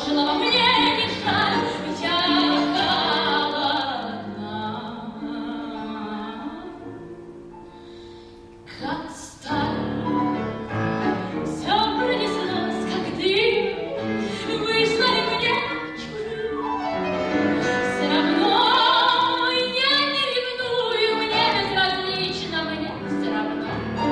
прошлого мне не жаль, ведь я холодна. Как сталь, все пронеслось, как дым, выслали мне чужим. Все равно я не ревную, мне безразлично, мне все равно.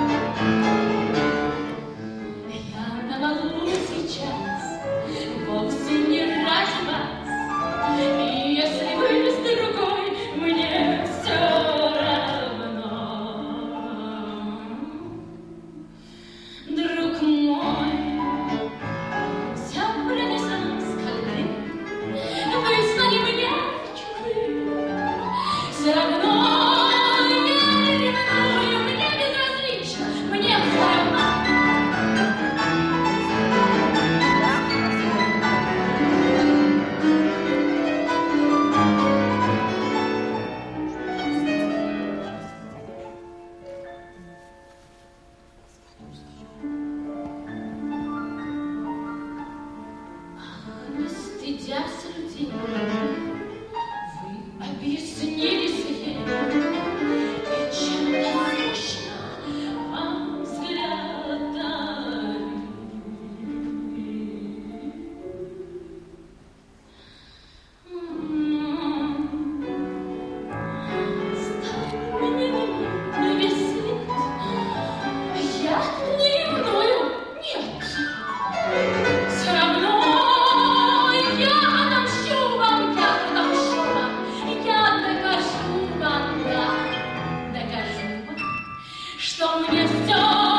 Я на балу сейчас вовсе не ради вас, и если вы с другой, мне все равно. Друг мой, все пронеслось, как дым, выслали мне чужим. Все равно я не ревную, мне безразлично, мне все равно. Не стыдясь людей, вы объяснились ей, и чем-то смешно вам взгляд дали. Стал мне весь свет, я не ревную, нет. Все равно я отомщу вам, я докажу вам, да, докажу вам, что мне все